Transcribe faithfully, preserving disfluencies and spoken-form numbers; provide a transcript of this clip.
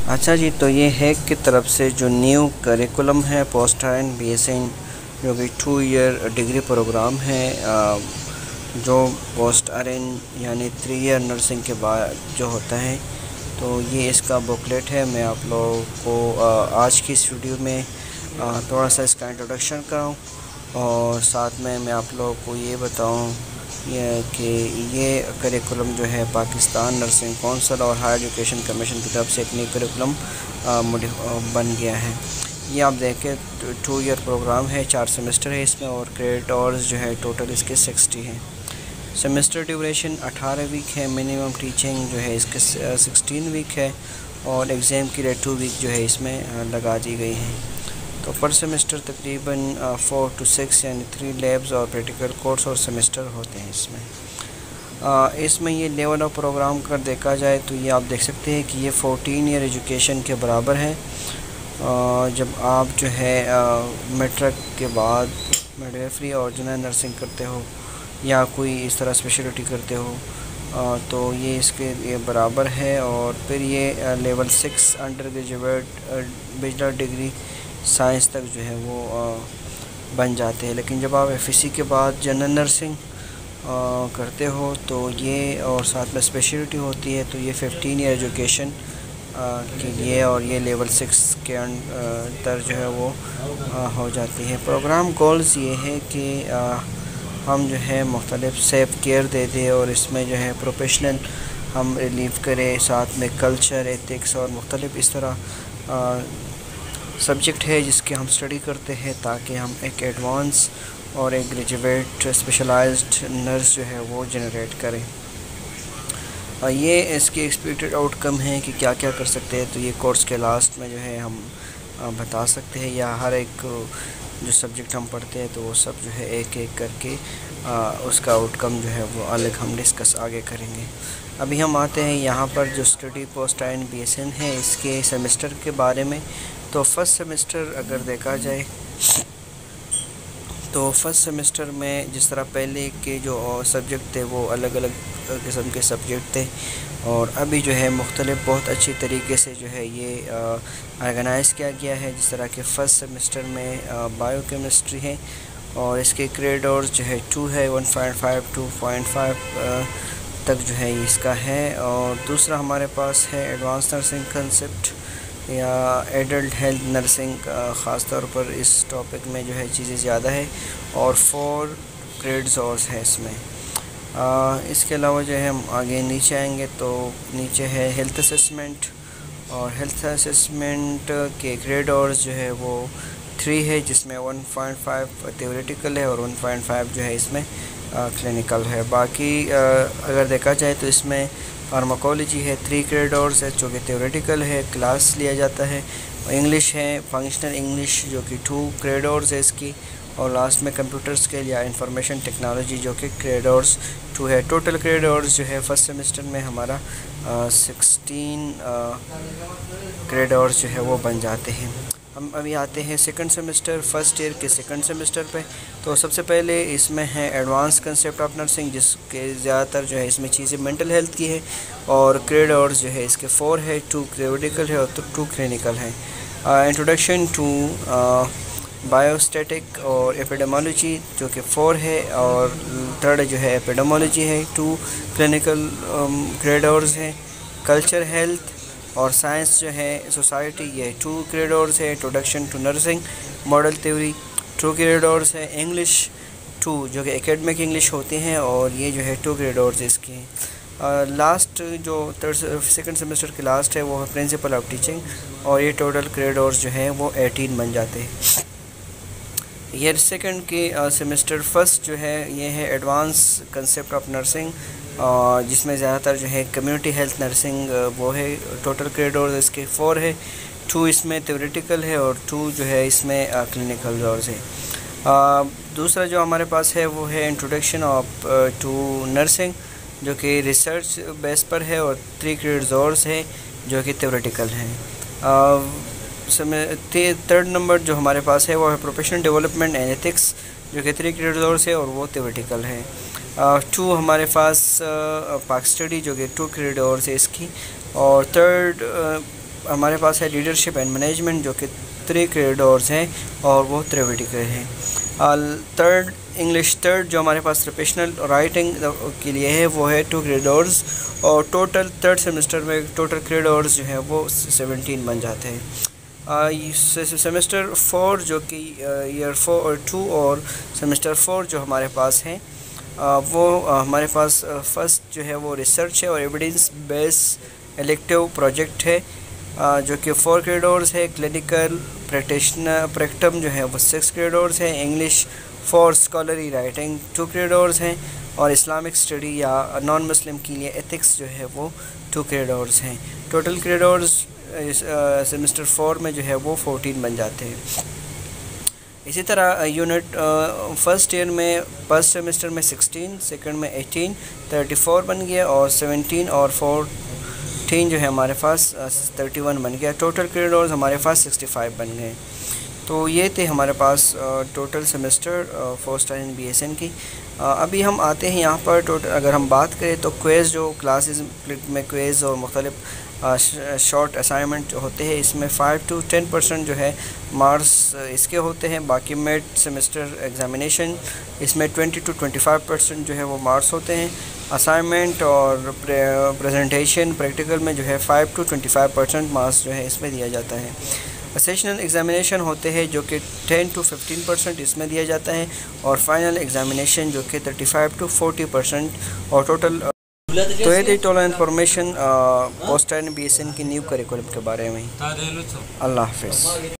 اچھا جی، تو یہ ہیک کی طرف سے جو نیو کریکولم ہے post R N B S N جو کہ ٹو ایئر ڈگری پروگرام ہے، جو پوسٹ آر این یعنی تھری ایئر نرسنگ کے بعد جو ہوتا ہے، تو یہ اس کا بکلیٹ ہے۔ میں آپ لوگوں کو آج کی اس ویڈیو میں تھوڑا سا اس کا انٹروڈکشن کراؤں، اور ساتھ میں میں آپ لوگوں کو یہ بتاؤں یہ کہ یہ کریکولم جو ہے پاکستان نرسنگ کونسل اور ہائر ایجوکیشن کمیشن کی طرف سے ایک نیو کریکولم بن گیا ہے۔ یہ آپ دیکھیں ٹو ایئر پروگرام ہے، چار سیمسٹر ہے اس میں، اور کریڈٹ آورز جو ہے ٹوٹل اس کے سکسٹی ہیں۔ سیمسٹر ڈیوریشن اٹھارہ ویک ہے، منیمم ٹیچنگ جو ہے اس کے سکسٹین ویک ہے، اور ایگزام کی ریٹ ٹو ویک جو ہے اس میں لگا دی گئی ہے۔ تو پر سیمسٹر تقریباً فور ٹو سکس یعنی تھری لیبز اور پریکٹیکل کورس اور سیمسٹر ہوتے ہیں اس میں۔ اس میں یہ لیول آف پروگرام کر دیکھا جائے تو یہ آپ دیکھ سکتے ہیں کہ یہ فورٹین ایئر ایجوکیشن کے برابر ہے۔ جب آپ جو ہے میٹرک کے بعد میڈویفری اور جنرل نرسنگ کرتے ہو یا کوئی اس طرح اسپیشلٹی کرتے ہو تو یہ اس کے یہ برابر ہے۔ اور پھر یہ level six undergraduate bachelor degree science تک جو ہے وہ بن جاتے ہیں۔ لیکن جب آپ ایف ایس سی کے بعد جنرل نرسنگ کرتے ہو تو یہ اور ساتھ میں اسپیشلٹی ہوتی ہے تو یہ ففٹین ایئر ایجوکیشن کے لیے اور یہ لیول سکس کے اندر جو ہے وہ ہو جاتی ہے۔ پروگرام گولز یہ ہے کہ ہم جو ہے مختلف سیف کیئر دے دیں اور اس میں جو ہے پروفیشنل ہم ریلیو کریں، ساتھ میں کلچر، ایتھکس اور مختلف اس طرح سبجیکٹ ہے جس کے ہم اسٹڈی کرتے ہیں تاکہ ہم ایک ایڈوانس اور ایک گریجویٹ اسپیشلائزڈ نرس جو ہے وہ جنریٹ کریں۔ یہ اس کی ایکسپیکٹڈ آؤٹ کم ہے کہ کیا کیا کر سکتے ہیں، تو یہ کورس کے لاسٹ میں جو ہے ہم بتا سکتے ہیں، یا ہر ایک جو سبجیکٹ ہم پڑھتے ہیں تو وہ سب جو ہے ایک ایک کر کے اس کا آؤٹ کم جو ہے وہ الگ ہم ڈسکس آگے کریں گے۔ ابھی ہم آتے ہیں یہاں پر جو study post R N B S N ہے اس کے سیمسٹر کے بارے میں۔ تو فرسٹ سیمسٹر اگر دیکھا جائے تو فرسٹ سیمسٹر میں جس طرح پہلے کے جو سبجیکٹ تھے وہ الگ الگ قسم کے سبجیکٹ تھے، اور ابھی جو ہے مختلف بہت اچھی طریقے سے جو ہے یہ آرگنائز کیا گیا ہے۔ جس طرح کہ فرسٹ سیمسٹر میں بایو کیمسٹری ہے اور اس کے کریڈٹ آورز جو ہے ٹو ہے، one point five to point five تک جو ہے اس کا ہے۔ اور دوسرا ہمارے پاس ہے ایڈوانس نرسنگ کنسپٹ یا ایڈلٹ ہیلتھ نرسنگ، خاص طور پر اس ٹاپک میں جو ہے چیزیں زیادہ ہے، اور فور کریڈز اور ہے اس میں۔ اس کے علاوہ جو ہے ہم آگے نیچے آئیں گے تو نیچے ہے ہیلتھ اسسمنٹ، اور ہیلتھ اسسمنٹ کے کریڈ آورز جو ہے وہ تھری ہے، جس میں ون پوائنٹ فائیو تھیوریٹیکل ہے اور ون پوائنٹ فائیو جو ہے اس میں کلینکل ہے۔ باقی اگر دیکھا جائے تو اس میں فارماکولوجی ہے، تھری کریڈ آورز ہے جو کہ تھیوریٹیکل ہے، کلاس لیا جاتا ہے۔ انگلش ہے، فنکشنل انگلش جو کہ ٹو کریڈ آورز ہے اس کی، اور لاسٹ میں کمپیوٹر اسکل یا انفارمیشن ٹیکنالوجی جو کہ کریڈ آورز ٹو ہے۔ ٹوٹل کریڈ آورز جو ہے فرسٹ سیمسٹر میں ہمارا سکسٹین کریڈ آورز جو ہے وہ بن جاتے ہیں۔ ہم ابھی آتے ہیں سیکنڈ سیمسٹر، فرسٹ ایئر کے سیکنڈ سیمسٹر پہ۔ تو سب سے پہلے اس میں ہے ایڈوانس کنسیپٹ آف نرسنگ، جس کے زیادہ تر جو ہے اس میں چیزیں مینٹل ہیلتھ کی ہے، اور کریڈ آورز جو ہے اس کے فور ہے، ٹو تھیوریٹیکل ہے اور ٹو کلینکل ہے۔ انٹروڈکشن ٹو بایو اسٹیٹک اور ایپیڈیمولوجی جو کہ فور ہے، اور تھرڈ جو ہے ایپیڈیمولوجی ہے، ٹو کلینکل کریڈ آورز ہے۔ کلچر، ہیلتھ اور سائنس جو ہے سوسائٹی، یہ ٹو کریڈ آورز ہے۔ Introduction to nursing model theory two credit hours ہے۔ انگلش ٹو جو کہ اکیڈمک انگلش ہوتی ہیں، اور یہ جو ہے ٹو کریڈ آورز اس کی ہیں۔ لاسٹ جو تھرڈ سیکنڈ سیمسٹر کی لاسٹ ہے وہ ہے پرنسپل آف ٹیچنگ، اور یہ ٹوٹل کریڈ آورز جو ہیں وہ ایٹین بن جاتے ہیں۔ یہ سیکنڈ کے سیمسٹر فرسٹ جو ہے یہ ہے ایڈوانس کنسیپٹ آف نرسنگ، جس میں زیادہ تر جو ہے کمیونٹی ہیلتھ نرسنگ وہ ہے۔ ٹوٹل کریڈ آورز اس کے فور ہے، ٹو اس میں تھیوریٹیکل ہے اور ٹو جو ہے اس میں کلینکل آورز ہے۔ دوسرا جو ہمارے پاس ہے وہ ہے انٹروڈکشن آف ٹو نرسنگ جو کہ ریسرچ بیس پر ہے، اور تھری کریڈز آورز ہے جو کہ تھیوریٹیکل ہیں۔ تھرڈ نمبر جو ہمارے پاس ہے وہ ہے پروفیشنل ڈیولپمنٹ اینڈ ایتھکس جو کہ تھری کریڈز آورز ہے اور وہ تھیوریٹیکل ہے۔ ٹو ہمارے پاس پاک اسٹڈی جو کہ ٹو کریڈ آورز ہے اس کی، اور تھرڈ ہمارے پاس ہے لیڈرشپ اینڈ مینجمنٹ جو کہ تھری کریڈورز ہیں اور وہ تھریویٹیکل ہیں. تھرڈ انگلش تھرڈ جو ہمارے پاس پروفیشنل رائٹنگ کے لیے ہے وہ ہے ٹو کریڈورز اور ٹوٹل تھرڈ سیمسٹر میں ٹوٹل کریڈورز جو ہیں وہ سیونٹین بن جاتے ہیں. سیمسٹر فور جو کہ ایئر فور اور ٹو اور سیمسٹر فور جو ہمارے پاس ہیں وہ ہمارے پاس فرسٹ جو ہے وہ ریسرچ ہے اور ایویڈنس بیس الیکٹیو پروجیکٹ ہے جو کہ فور کریڈورز ہے. کلینکل پریکٹیشنر پریکٹم جو ہے وہ سکس کریڈورز ہے. English for scholarly writing two credit hours ہیں اور اسلامک اسٹڈی یا نان مسلم کے لیے ایتھکس جو ہے وہ ٹو کریڈورز ہیں. ٹوٹل کریڈورز سیمسٹر فور میں جو ہے وہ فورٹین بن جاتے ہیں. اسی طرح یونٹ فرسٹ ایئر میں فرسٹ سیمسٹر میں سکسٹین، سیکنڈ میں ایٹین، تھرٹی فور بن گیا اور سیونٹین اور فورٹین جو ہے ہمارے پاس تھرٹی ون بن گیا. ٹوٹل کریڈورز ہمارے پاس سکسٹی فائیو بن گئے. تو یہ تھے ہمارے پاس total semester first and B S N کی. ابھی ہم آتے ہیں یہاں پر ٹوٹل اگر ہم بات کریں تو کویز جو کلاسز میں کویز اور مختلف شارٹ اسائنمنٹ ہوتے ہیں اس میں فائیو ٹو ٹین پرسینٹ جو ہے مارکس اس کے ہوتے ہیں. باقی میڈ سیمسٹر ایگزامینیشن اس میں twenty to twenty five percent جو ہے وہ مارکس ہوتے ہیں. اسائنمنٹ اور پریزنٹیشن پریکٹیکل میں جو ہے five to twenty five percent marks جو ہے اس میں دیا جاتا ہے. سیشنل ایگزامینیشن ہوتے ہیں جو کہ ٹین ٹو ففٹین پرسینٹ اس میں دیا جاتا ہے اور فائنل ایگزامینیشن جو کہ thirty five to forty percent اور ٹوٹل. تو یہ تھی total information post and B S N کی نیو کریکولم کے بارے میں. اللہ حافظ.